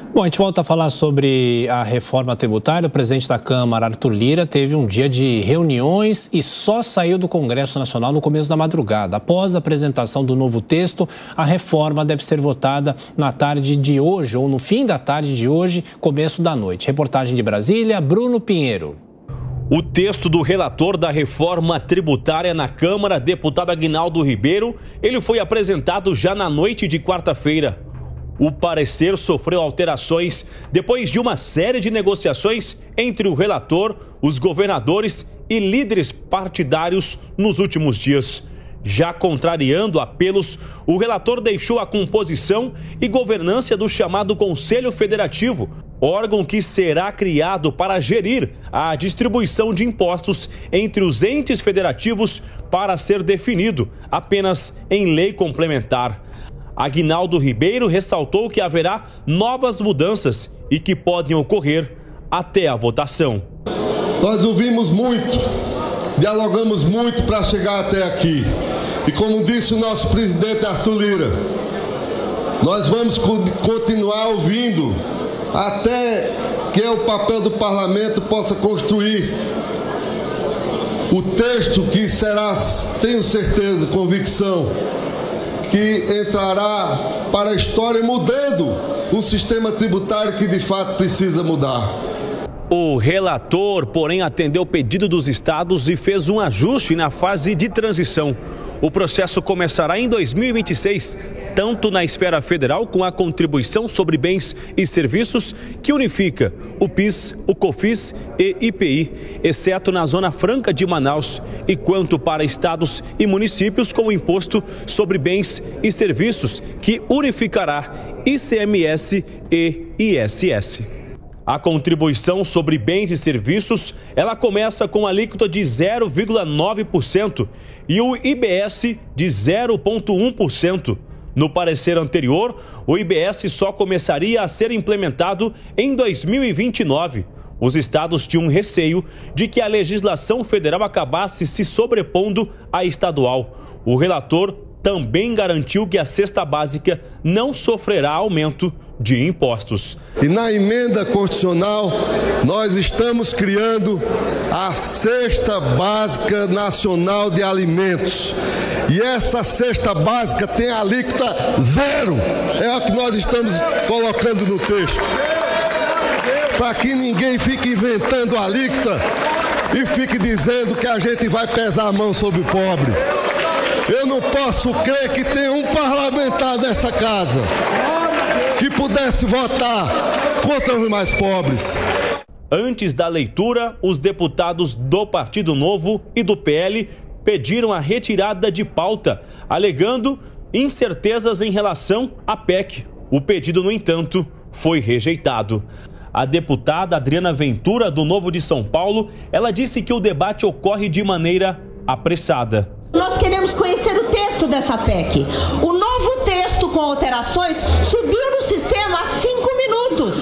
Bom, a gente volta a falar sobre a reforma tributária. O presidente da Câmara, Arthur Lira, teve um dia de reuniões e só saiu do Congresso Nacional no começo da madrugada. Após a apresentação do novo texto, a reforma deve ser votada na tarde de hoje ou no fim da tarde de hoje, começo da noite. Reportagem de Brasília, Bruno Pinheiro. O texto do relator da reforma tributária na Câmara, deputado Aguinaldo Ribeiro, ele foi apresentado já na noite de quarta-feira. O parecer sofreu alterações depois de uma série de negociações entre o relator, os governadores e líderes partidários nos últimos dias. Já contrariando apelos, o relator deixou a composição e governança do chamado Conselho Federativo, órgão que será criado para gerir a distribuição de impostos entre os entes federativos para ser definido apenas em lei complementar. Aguinaldo Ribeiro ressaltou que haverá novas mudanças e que podem ocorrer até a votação. Nós ouvimos muito, dialogamos muito para chegar até aqui. E como disse o nosso presidente Arthur Lira, nós vamos continuar ouvindo até que o papel do parlamento possa construir o texto que será, tenho certeza, convicção, que entrará para a história mudando um sistema tributário que de fato precisa mudar. O relator, porém, atendeu o pedido dos estados e fez um ajuste na fase de transição. O processo começará em 2026, tanto na esfera federal, com a contribuição sobre bens e serviços, que unifica o PIS, o COFINS e IPI, exceto na Zona Franca de Manaus, e quanto para estados e municípios com o imposto sobre bens e serviços, que unificará ICMS e ISS. A contribuição sobre bens e serviços, ela começa com alíquota de 0,9% e o IBS de 0,1%. No parecer anterior, o IBS só começaria a ser implementado em 2029. Os estados tinham receio de que a legislação federal acabasse se sobrepondo à estadual. O relator também garantiu que a cesta básica não sofrerá aumento de impostos. E na emenda constitucional, nós estamos criando a Cesta Básica Nacional de Alimentos. E essa cesta básica tem alíquota zero. É o que nós estamos colocando no texto. Para que ninguém fique inventando alíquota e fique dizendo que a gente vai pesar a mão sobre o pobre. Eu não posso crer que tem um parlamentar dessa casa que pudesse votar contra os mais pobres. Antes da leitura, os deputados do Partido Novo e do PL pediram a retirada de pauta, alegando incertezas em relação à PEC. O pedido, no entanto, foi rejeitado. A deputada Adriana Ventura, do Novo de São Paulo, ela disse que o debate ocorre de maneira apressada. Nós queremos conhecer o texto dessa PEC. O novo texto com alterações subiu no sistema há 5 minutos.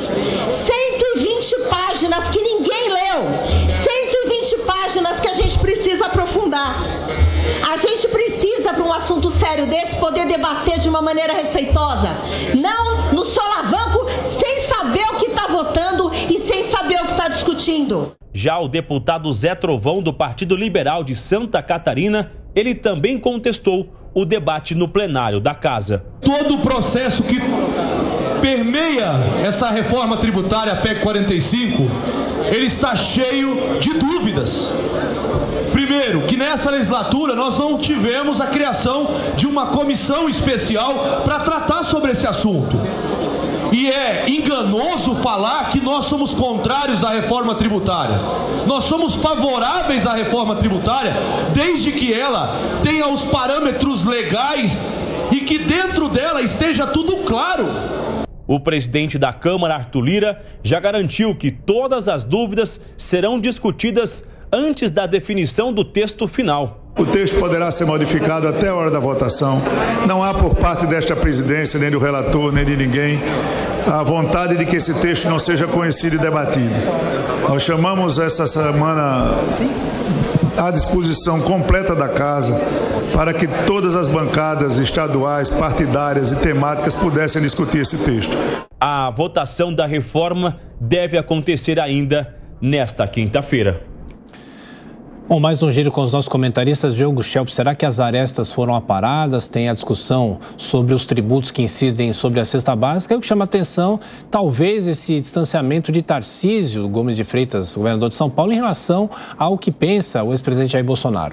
120 páginas que ninguém leu. 120 páginas que a gente precisa aprofundar. A gente precisa, para um assunto sério desse, poder debater de uma maneira respeitosa. Não no solavanco, sem saber o que está votando e sem saber o que está discutindo. Já o deputado Zé Trovão, do Partido Liberal de Santa Catarina, ele também contestou o debate no plenário da Casa. Todo o processo que permeia essa reforma tributária, a PEC 45, ele está cheio de dúvidas. Primeiro, que nessa legislatura nós não tivemos a criação de uma comissão especial para tratar sobre esse assunto. E é enganoso falar que nós somos contrários à reforma tributária. Nós somos favoráveis à reforma tributária desde que ela tenha os parâmetros legais e que dentro dela esteja tudo claro. O presidente da Câmara, Arthur Lira, já garantiu que todas as dúvidas serão discutidas antes da definição do texto final. O texto poderá ser modificado até a hora da votação. Não há por parte desta presidência, nem do relator, nem de ninguém, a vontade de que esse texto não seja conhecido e debatido. Nós chamamos essa semana à disposição completa da Casa para que todas as bancadas estaduais, partidárias e temáticas pudessem discutir esse texto. A votação da reforma deve acontecer ainda nesta quinta-feira. Bom, mais um giro com os nossos comentaristas. Diogo Schelp, será que as arestas foram aparadas? Tem a discussão sobre os tributos que incidem sobre a cesta básica. O que chama atenção, talvez, esse distanciamento de Tarcísio Gomes de Freitas, governador de São Paulo, em relação ao que pensa o ex-presidente Jair Bolsonaro.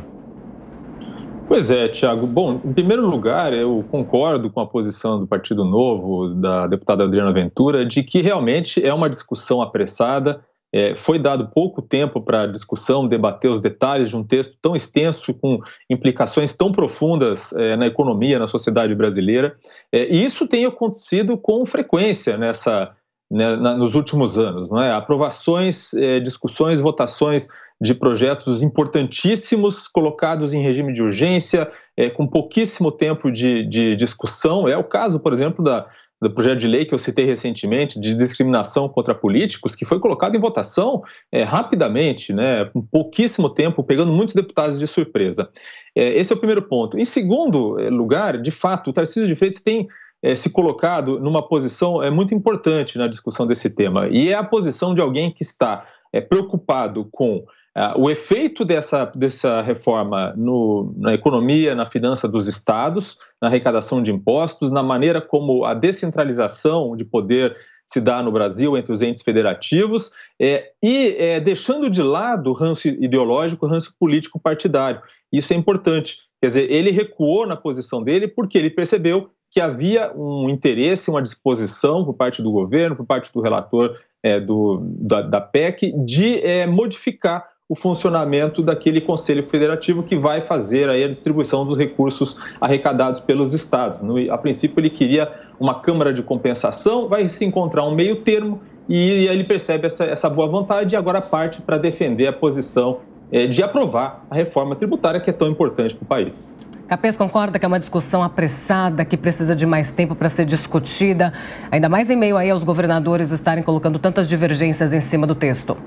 Pois é, Thiago. Bom, em primeiro lugar, eu concordo com a posição do Partido Novo, da deputada Adriana Ventura, de que realmente é uma discussão apressada. Foi dado pouco tempo para a discussão, debater os detalhes de um texto tão extenso, com implicações tão profundas na economia, na sociedade brasileira. E isso tem acontecido com frequência nos últimos anos, não é? Aprovações, discussões, votações de projetos importantíssimos colocados em regime de urgência, com pouquíssimo tempo de discussão. É o caso, por exemplo, do projeto de lei que eu citei recentemente, de discriminação contra políticos, que foi colocado em votação rapidamente, né, com pouquíssimo tempo, pegando muitos deputados de surpresa. Esse é o primeiro ponto. Em segundo lugar, de fato, o Tarcísio de Freitas tem se colocado numa posição muito importante na discussão desse tema, e é a posição de alguém que está preocupado com o efeito dessa reforma na economia, na finança dos estados, na arrecadação de impostos, na maneira como a descentralização de poder se dá no Brasil entre os entes federativos, e deixando de lado o ranço ideológico, o ranço político partidário. Isso é importante. Quer dizer, ele recuou na posição dele porque ele percebeu que havia um interesse, uma disposição por parte do governo, por parte do relator da PEC, de modificar o funcionamento daquele Conselho Federativo que vai fazer aí a distribuição dos recursos arrecadados pelos estados. A princípio ele queria uma Câmara de compensação, vai se encontrar um meio termo e ele percebe essa boa vontade e agora parte para defender a posição de aprovar a reforma tributária que é tão importante para o país. Capês concorda que é uma discussão apressada, que precisa de mais tempo para ser discutida, ainda mais em meio aí aos governadores estarem colocando tantas divergências em cima do texto?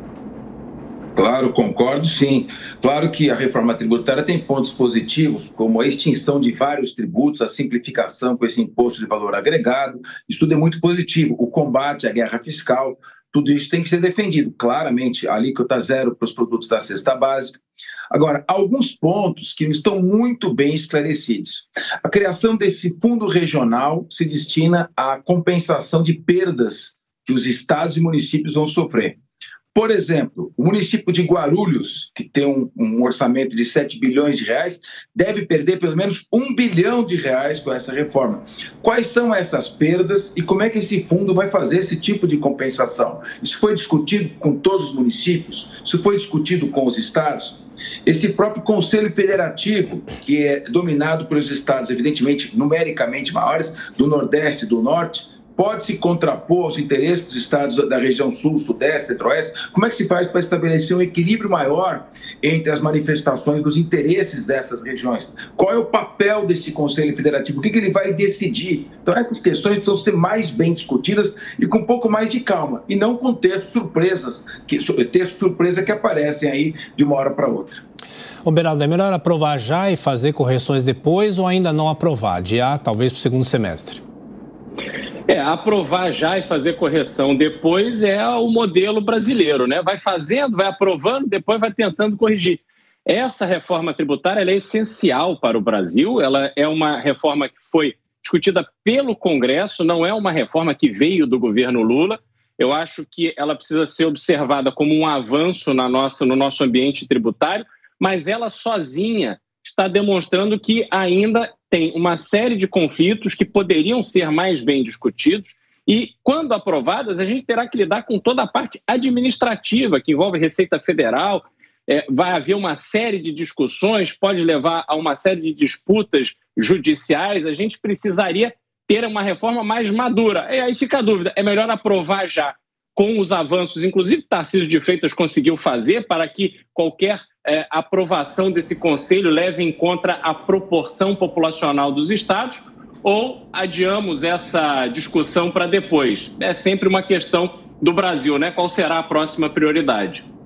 Claro, concordo, sim. Claro que a reforma tributária tem pontos positivos, como a extinção de vários tributos, a simplificação com esse imposto de valor agregado. Isso tudo é muito positivo. O combate à guerra fiscal, tudo isso tem que ser defendido. Claramente, a alíquota zero para os produtos da cesta básica. Agora, alguns pontos que estão muito bem esclarecidos. A criação desse fundo regional se destina à compensação de perdas que os estados e municípios vão sofrer. Por exemplo, o município de Guarulhos, que tem um orçamento de 7 bilhões de reais, deve perder pelo menos 1 bilhão de reais com essa reforma. Quais são essas perdas e como é que esse fundo vai fazer esse tipo de compensação? Isso foi discutido com todos os municípios? Isso foi discutido com os estados? Esse próprio Conselho Federativo, que é dominado pelos estados, evidentemente, numericamente maiores, do Nordeste e do Norte, pode se contrapor aos interesses dos estados da região sul, sudeste, centro-oeste? Como é que se faz para estabelecer um equilíbrio maior entre as manifestações dos interesses dessas regiões? Qual é o papel desse Conselho Federativo? O que ele vai decidir? Então, essas questões precisam ser mais bem discutidas e com um pouco mais de calma, e não com textos surpresa que aparecem aí de uma hora para outra. Ô, Beraldo, é melhor aprovar já e fazer correções depois ou ainda não aprovar? Adiar, talvez, para o segundo semestre? Aprovar já e fazer correção depois é o modelo brasileiro, né? Vai fazendo, vai aprovando, depois vai tentando corrigir. Essa reforma tributária ela é essencial para o Brasil, ela é uma reforma que foi discutida pelo Congresso, não é uma reforma que veio do governo Lula. Eu acho que ela precisa ser observada como um avanço no nosso ambiente tributário, mas ela sozinha está demonstrando que ainda tem uma série de conflitos que poderiam ser mais bem discutidos e, quando aprovadas, a gente terá que lidar com toda a parte administrativa que envolve Receita Federal. Vai haver uma série de discussões, pode levar a uma série de disputas judiciais. A gente precisaria ter uma reforma mais madura. E aí fica a dúvida, é melhor aprovar já com os avanços, inclusive Tarcísio de Freitas conseguiu fazer para que qualquer aprovação desse conselho leve em conta a proporção populacional dos estados, ou adiamos essa discussão para depois? É sempre uma questão do Brasil, né? Qual será a próxima prioridade?